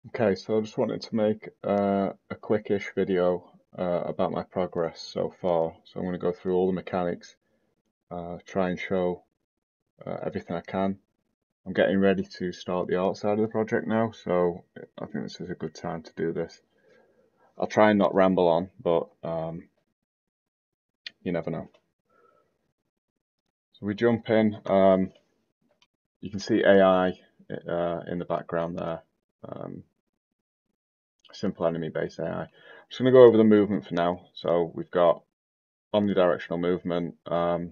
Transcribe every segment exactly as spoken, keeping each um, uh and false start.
Okay, so I just wanted to make uh, a quickish video uh, about my progress so far. So I'm going to go through all the mechanics, uh, try and show uh, everything I can. I'm getting ready to start the art side of the project now, so I think this is a good time to do this. I'll try and not ramble on, but um, you never know. So we jump in. Um, you can see A I uh, in the background there. Um, simple enemy-based A I. I'm just going to go over the movement for now. So we've got omnidirectional movement, um,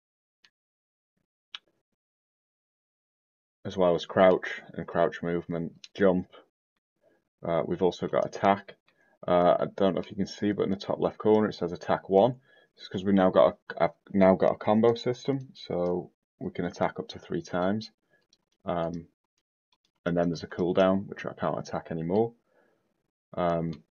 as well as crouch and crouch movement, jump. Uh, we've also got attack. Uh, I don't know if you can see, but in the top left corner it says attack one. It's because we've now got a, I've now got a combo system, so we can attack up to three times. Um, and then there's a cooldown, which I can't attack anymore. Um,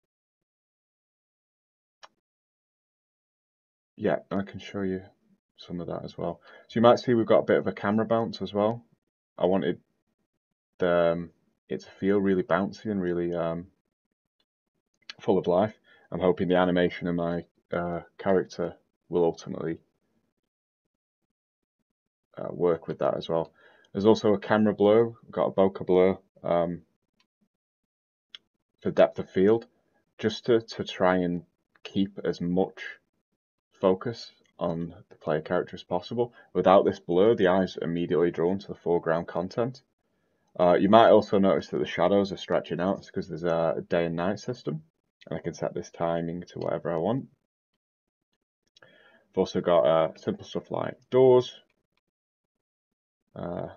yeah, I can show you some of that as well. So you might see we've got a bit of a camera bounce as well. I wanted the, um, it to feel really bouncy and really um, full of life. I'm hoping the animation of my uh, character will ultimately uh, work with that as well. There's also a camera blur, We've got a bokeh blur um, for depth of field, just to, to try and keep as much focus on the player character as possible. Without this blur, the eyes are immediately drawn to the foreground content. Uh, you might also notice that the shadows are stretching out. It's because there's a day and night system, and I can set this timing to whatever I want. I've also got uh, simple stuff like doors. Uh,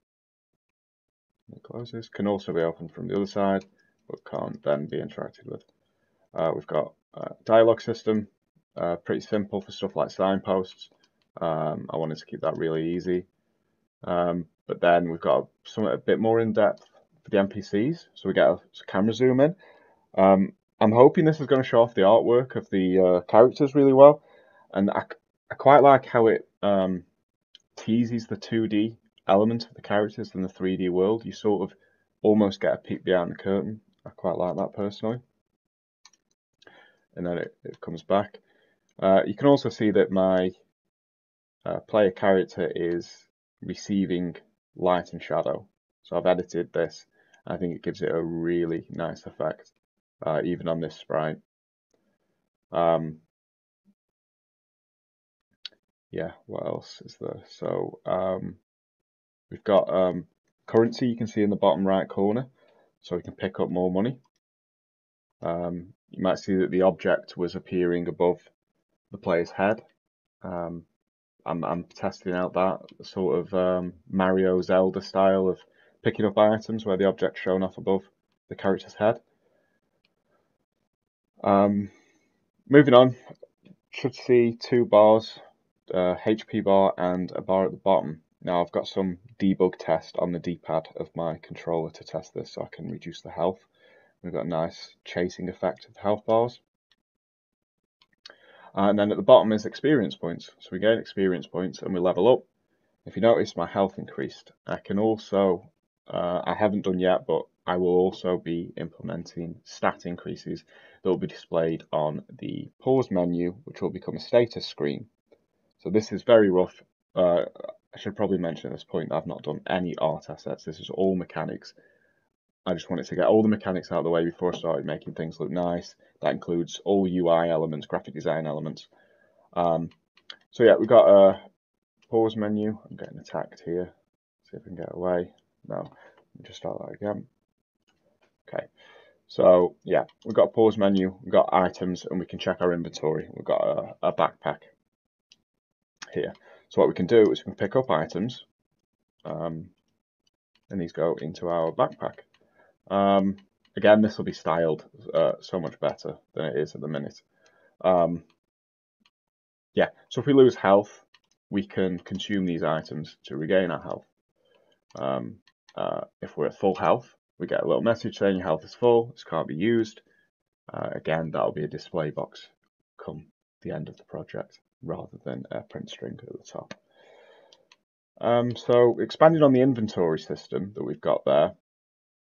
it closes. Can also be opened from the other side, but can't then be interacted with. Uh, we've got a dialogue system, uh, pretty simple for stuff like signposts. Um, I wanted to keep that really easy. Um, but then we've got something a bit more in depth for the N P Cs. So we get a camera zoom in. Um, I'm hoping this is going to show off the artwork of the uh, characters really well. And I, I quite like how it um, teases the two D element of the characters in the three D world. You sort of almost get a peek behind the curtain. I quite like that personally. And then it, it comes back. Uh, you can also see that my uh, player character is receiving light and shadow. So I've edited this. I think it gives it a really nice effect, uh, even on this sprite. Um, yeah, what else is there? So um, we've got um, currency you can see in the bottom right corner, so we can pick up more money. Um, you might see that the object was appearing above the player's head. Um, I'm, I'm testing out that sort of um, Mario Zelda style of picking up items where the object's shown off above the character's head. Um, moving on, should see two bars, uh, H P bar and a bar at the bottom. Now I've got some debug test on the D-pad of my controller to test this so I can reduce the health. We've got a nice chasing effect of the health bars. Uh, and then at the bottom is experience points. So we gain experience points and we level up. If you notice, my health increased. I can also, uh, I haven't done yet, but I will also be implementing stat increases that will be displayed on the pause menu, which will become a status screen. So this is very rough. Uh, I should probably mention at this point that I've not done any art assets. This is all mechanics. I just wanted to get all the mechanics out of the way before I started making things look nice. That includes all U I elements, graphic design elements. Um, so yeah, we've got a pause menu. I'm getting attacked here. See if I can get away. No, let me just start that again. Okay, so yeah, we've got a pause menu, we've got items, and we can check our inventory. We've got a, a backpack here. So what we can do is we can pick up items, um, and these go into our backpack. Um, again, this will be styled uh, so much better than it is at the minute. Um, yeah, so if we lose health, we can consume these items to regain our health. Um, uh, if we're at full health, we get a little message saying your health is full, this can't be used. Uh, again, that'll be a display box come the end of the project rather than a print string at the top. Um, so expanding on the inventory system that we've got there,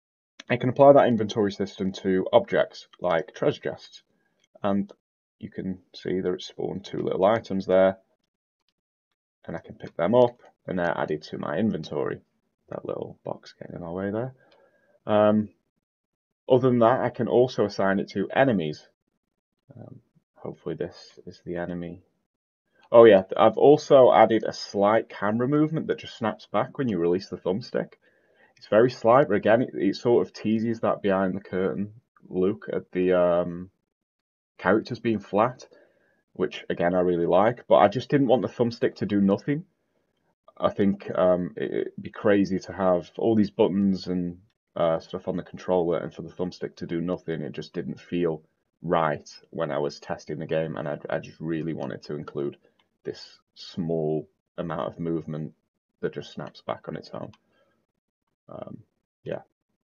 I can apply that inventory system to objects like treasure chests, and you can see that it's spawned two little items there, and I can pick them up, and they're added to my inventory. That little box getting in my way there. Um, other than that, I can also assign it to enemies. Um, hopefully this is the enemy. Oh yeah, I've also added a slight camera movement that just snaps back when you release the thumbstick. It's very slight, but again, it, it sort of teases that behind the curtain look at the um, characters being flat, which again I really like. But I just didn't want the thumbstick to do nothing. I think um, it, it'd be crazy to have all these buttons and uh, stuff on the controller and for the thumbstick to do nothing. It just didn't feel right when I was testing the game, and I, I just really wanted to include this small amount of movement that just snaps back on its own. Um, yeah,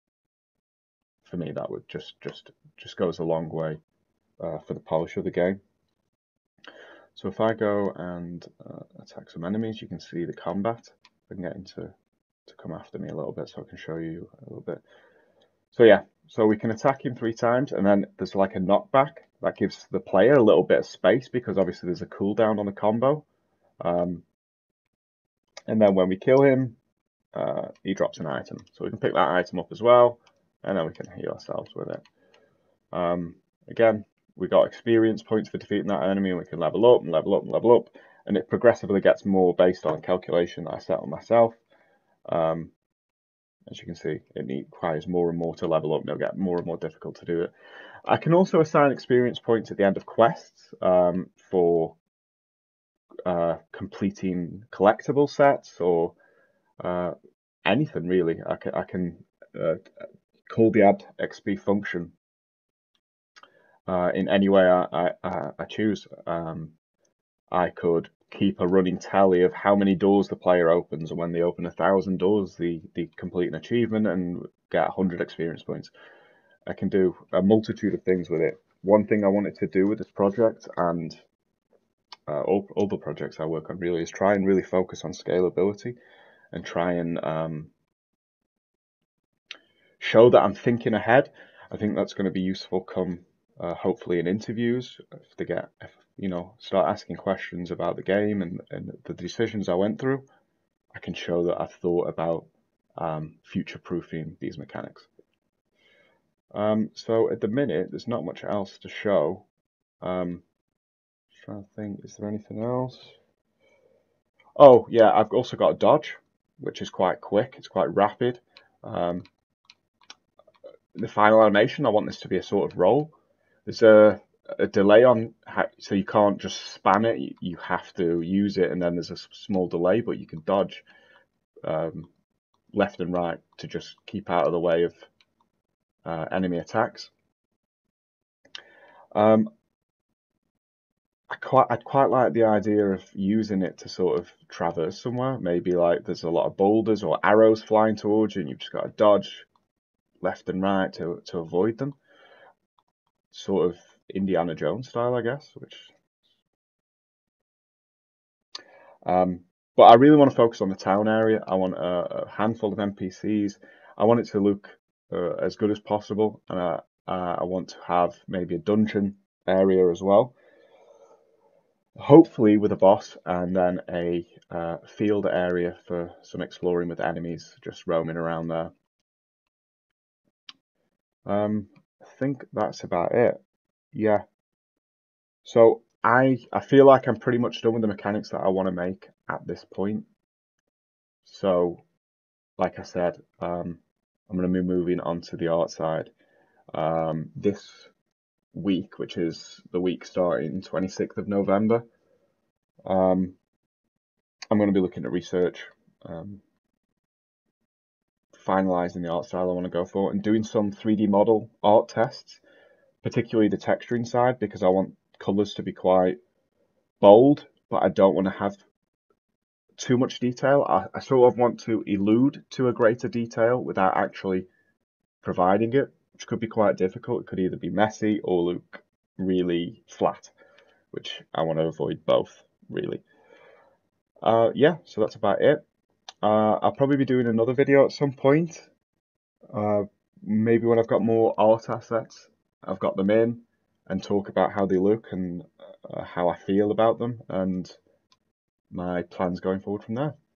for me that would just just just goes a long way uh, for the polish of the game. So if I go and uh, attack some enemies, you can see the combat. I can get into to come after me a little bit so I can show you a little bit. So yeah, so we can attack him three times, and then there's like a knockback that gives the player a little bit of space because obviously there's a cooldown on the combo. Um, and then when we kill him, uh, he drops an item. So we can pick that item up as well, and then we can heal ourselves with it. Um, again, we got experience points for defeating that enemy, and we can level up and level up and level up, and it progressively gets more based on a calculation that I set on myself. Um, as you can see, it requires more and more to level up, and it'll get more and more difficult to do it. I can also assign experience points at the end of quests um, for uh, completing collectible sets or uh, anything really. I can, I can uh, call the add X P function uh, in any way I, I, I choose. Um, I could keep a running tally of how many doors the player opens, and when they open a thousand doors, they, they complete an achievement and get a hundred experience points. I can do a multitude of things with it. One thing I wanted to do with this project, and uh, all, all the projects I work on really, is try and really focus on scalability and try and um, show that I'm thinking ahead. I think that's going to be useful come uh, hopefully in interviews if they get if, you know start asking questions about the game and, and the decisions I went through. I can show that I've thought about um, future-proofing these mechanics. Um, so at the minute, there's not much else to show. Um, just trying to think, is there anything else? Oh yeah, I've also got a dodge, which is quite quick. It's quite rapid. Um, the final animation, I want this to be a sort of roll. There's a, a delay on, so you can't just spam it. You, you have to use it, and then there's a small delay, but you can dodge um, left and right to just keep out of the way of uh, enemy attacks. Um, I quite, I'd quite like the idea of using it to sort of traverse somewhere. Maybe like there's a lot of boulders or arrows flying towards you, and you've just got to dodge left and right to to avoid them. Sort of Indiana Jones style, I guess. Which, um, but I really want to focus on the town area. I want a, a handful of N P Cs. I want it to look uh, as good as possible, and I, uh, I want to have maybe a dungeon area as well. Hopefully with a boss, and then a uh, field area for some exploring with enemies just roaming around there. Um, I think that's about it. Yeah. So I I feel like I'm pretty much done with the mechanics that I want to make at this point. So, like I said, um, I'm going to be moving on to the art side. Um, this week, which is the week starting twenty-sixth of November, um, I'm going to be looking at research, um, finalizing the art style I want to go for, and doing some three D model art tests, particularly the texturing side, because I want colors to be quite bold, but I don't want to have too much detail. I, I sort of want to allude to a greater detail without actually providing it, which could be quite difficult. It could either be messy or look really flat, which I want to avoid both, really. Uh, yeah, so that's about it. Uh, I'll probably be doing another video at some point, uh, maybe when I've got more art assets, I've got them in and talk about how they look and uh, how I feel about them and my plans going forward from there.